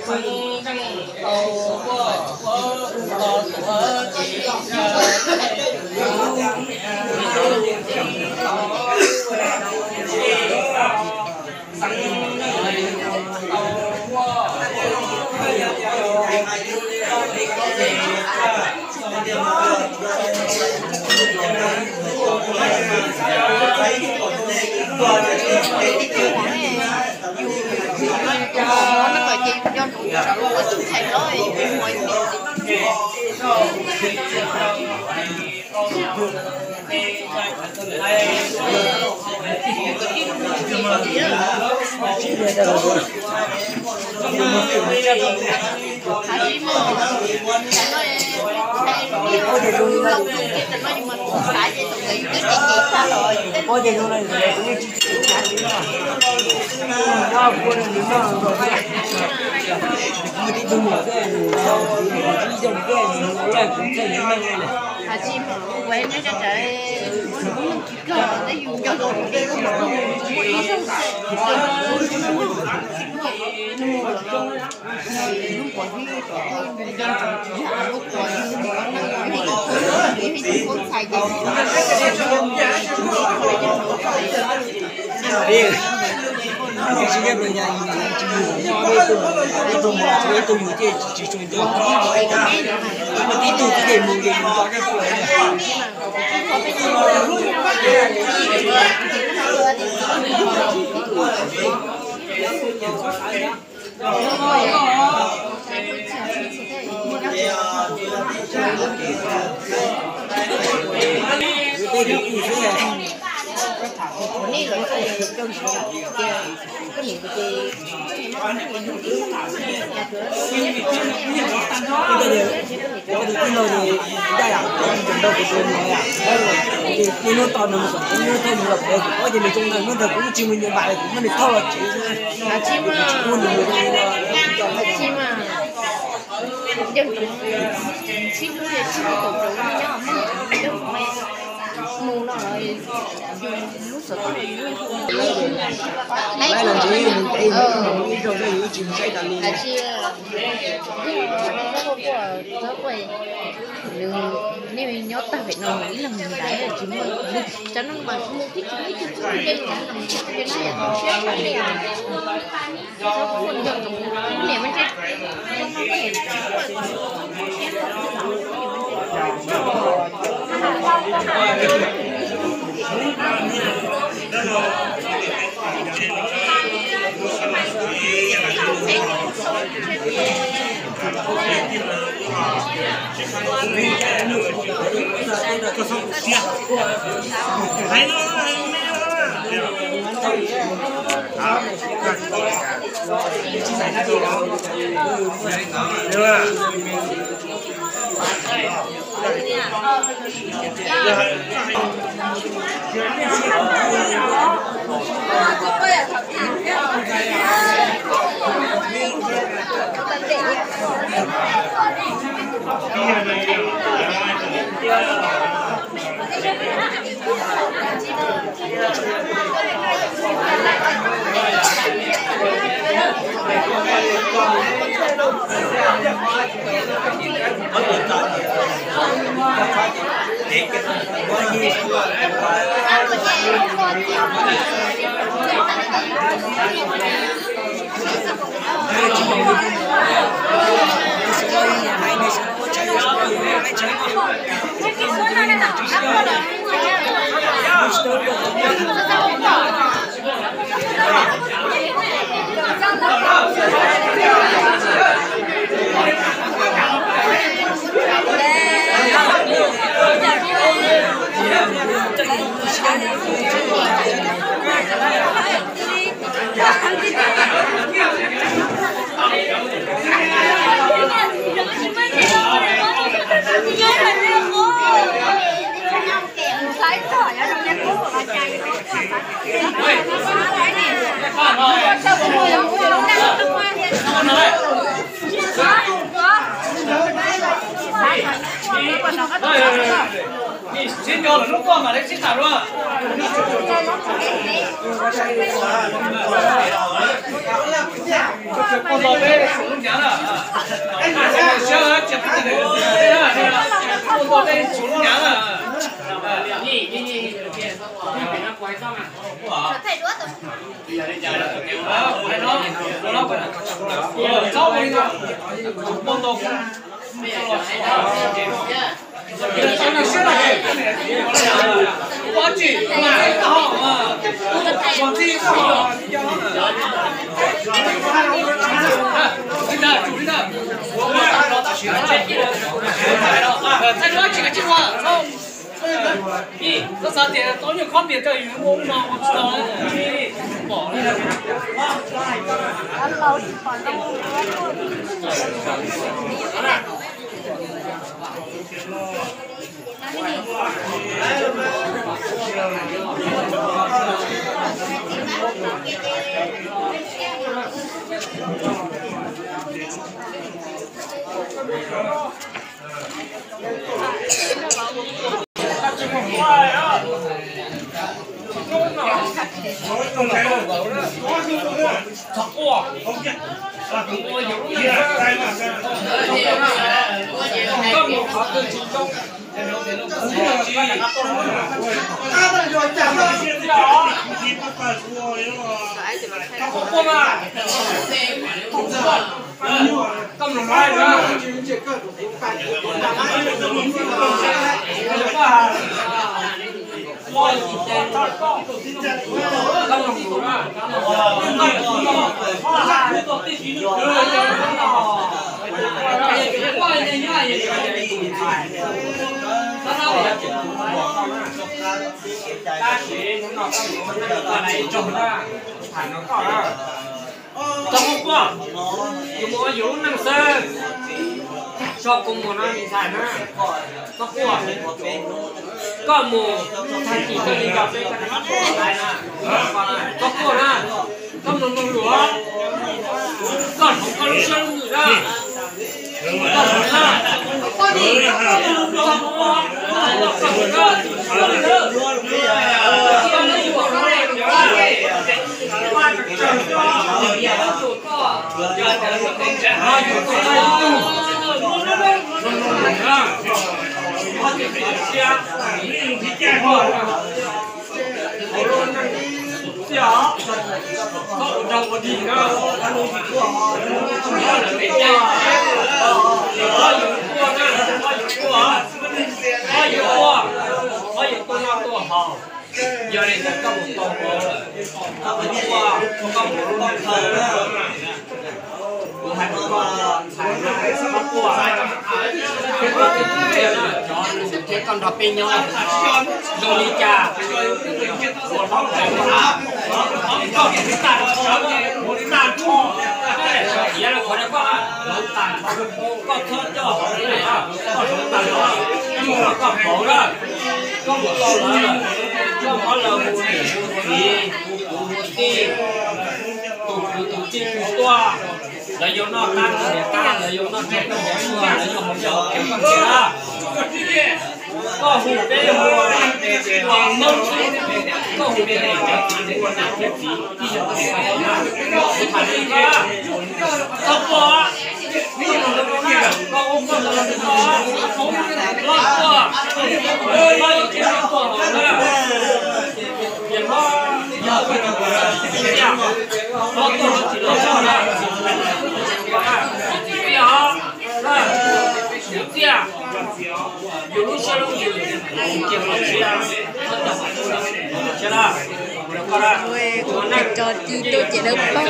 Hãy subscribe cho kênh Ghiền Mì Gõ để không bỏ lỡ những video hấp dẫn. xin cho là lúc qua mà đấy xin thả luôn con bò bê xuống nhá là anh mà chưa chụp cái này con bò bê xuống nhá là đi quay xong à thầy đuối rồi nó cháu bây giờ con tôm cái này xưa là quá chỉ mà họ mà còn gì họ đi ra chủ đi ra thay đổi chỉ cái chữ hoa không đi nó sao thì có nhiều khác biệt cho những môn mà một số đi bỏ đi trong qua dùng mua dũ năng sơ cho cùng một năm xài na có qua có mù thay chỉ cho đi gặp đây có qua na có một mông lúa còn không có lúc sân nữa ra còn không na có đi giờ này có một tổ có một cái con đọc pin nhau rồi đi trà một bóng chạy một lá có cái tàn một cái tàn thua vậy là có tàn có thớt cho họ đấy này có tàn đó nhưng mà có khổ đó có một câu là có là một tí tụ chi toa là do nó tan để tan là do nó chết nó bỏ mưa là do một giờ kéo con kia ra có hủ bê hoàng mông có hủ bê này chạy chỉ để con nào chết gì đi cho con phải thả đi ra không có có ôm con là được đó không lo qua lo chuyện của họ tiền lo giờ cái nhà lo tôi chỉ lo cho là bây giờ dù lúc sau lúc nhiều tiền lo chia là cho chi tôi chỉ được bao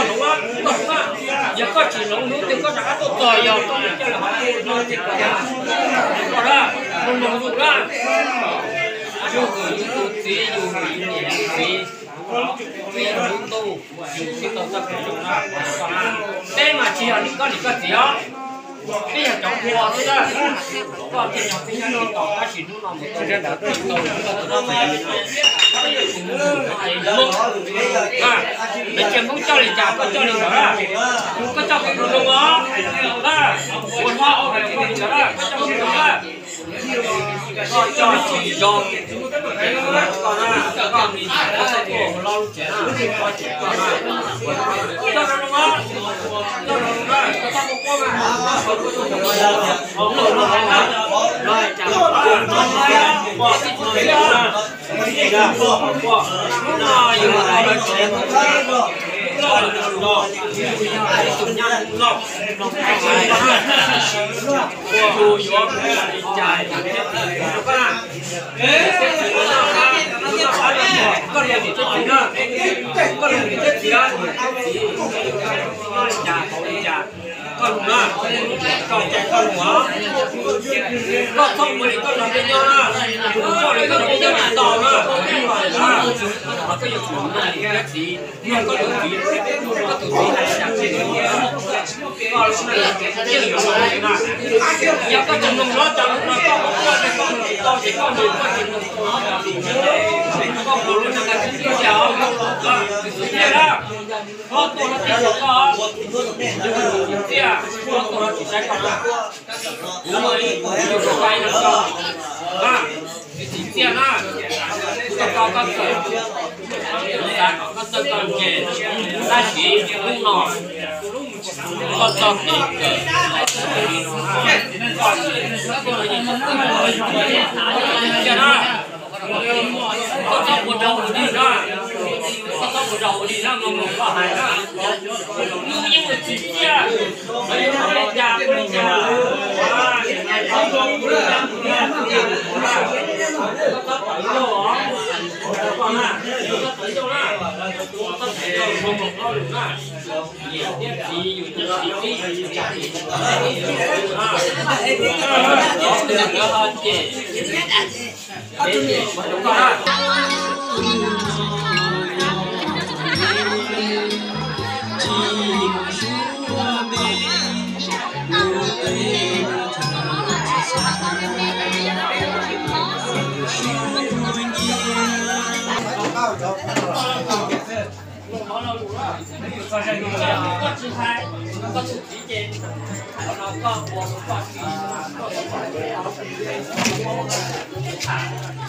giờ có chỉ nông nước thì có đã tôi tỏi giờ tôi cho là họ nó thì có ra không nông dụng ra dù người tu sĩ dù người niệm sĩ vì muốn tu dù khi tu tập thể dục ra đây mà chỉ là những cái gì đó bây giờ chọn phù thôi đó còn thì nhỏ thì nó còn cái gì nó một cái đó tự nó phải để chuyện không cho liền trả có cho liền trả có cho cái đồ đó quần hoa ở đây thì trả có cho cái đồ đó ก็จอดจีจงก่อนนะก็มีก็ใส่ตัวของเราเจ๋งอ่ะก็เจ๋งก่อนนะเจ้าหน้าที่ว่าเจ้าหน้าที่ว่าก็ต้องมาป้องกันของหลวงเรานะร้อยจับบอกที่ถูกต้องบอกน่าอยู่เราเจ๋งรอรอสุดยอดรอบดูย้อนใจก็ก็เรียนที่จุดนี้ก็เรียนที่จุดนี้จากก็หนุ่มก็แจกก็หัวก็ท่องมือก็หลับเป็นยอนะก็เลยก็เป็นยอดต่อนะก็ยังถูกนะแค่สีเนี่ยก็ถูกสีก็ถูกสีจากสีนี้ก็รู้นะเกี่ยวอยู่นะยังก็จะนุ่มร้อนจังนะก็ในก็ต้องเด็กก็ดูก็กินก็รู้นะการที่เจ้าเนี่ยนะพอตัวเราติดก็เนี่ยพอตัวเราติดใจก็รู้ไหมอยู่กับใครนะก็เนี่ยนะก็เกิดก็จะต้องเกิดได้สีลูกหน่อก็ต้องเกิดเนี่ยนะก็ต้องปวดหัวดีนะก็ต้องปวดหัวดีนะงงก็หายนะมึงยังไม่จีบเนี่ยไม่ได้ยาไม่ยาก็ต้องปล่อยโลก่อนนะก็ปล่อยโลนะก็งงก็หลุดนะเนี่ยสีอยู่ที่สีจากสีแล้วก็เจ๊ก็ ก็จะดูแลก็สุดท้ายก็สุดที่เจนเราก็บวกก่อนก็ปล่อยเอาไปเรื่อยๆขา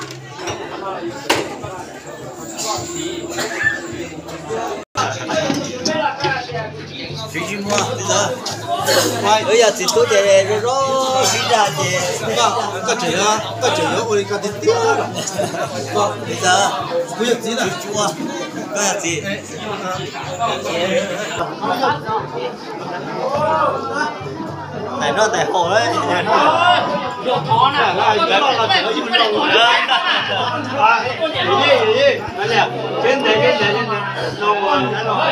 Suivez-moi, c'est ça. Bây giờ chỉ tôi để rồi đi ra thì có chuyện á, ôi có tiền tiêu rồi. Bây giờ bây giờ gì là chua, bây giờ gì? Này nó tại hồ đấy. Được khó nè, là chỉ có dùng đồng nữa. Gì? Đây nè, trên đây. Nó ngon đã rồi.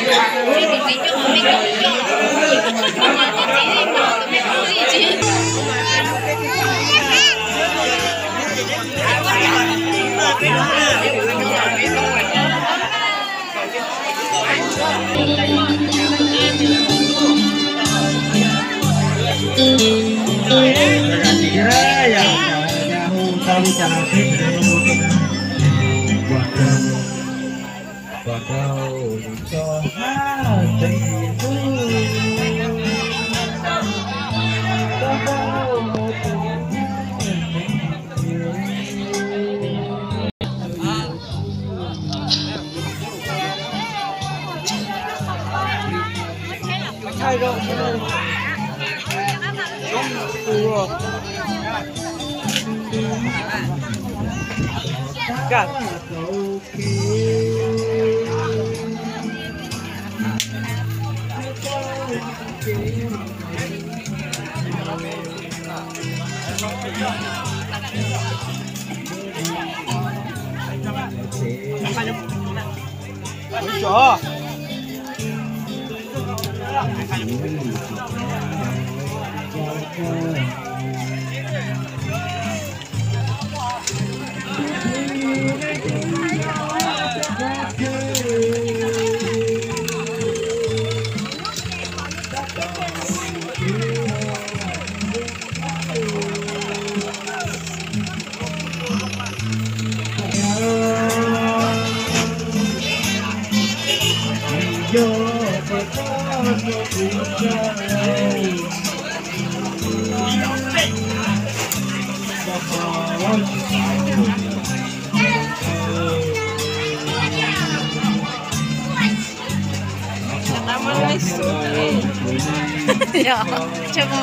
Hãy subscribe cho kênh Ghiền Mì Gõ để không bỏ lỡ những video hấp dẫn. Ja, coba.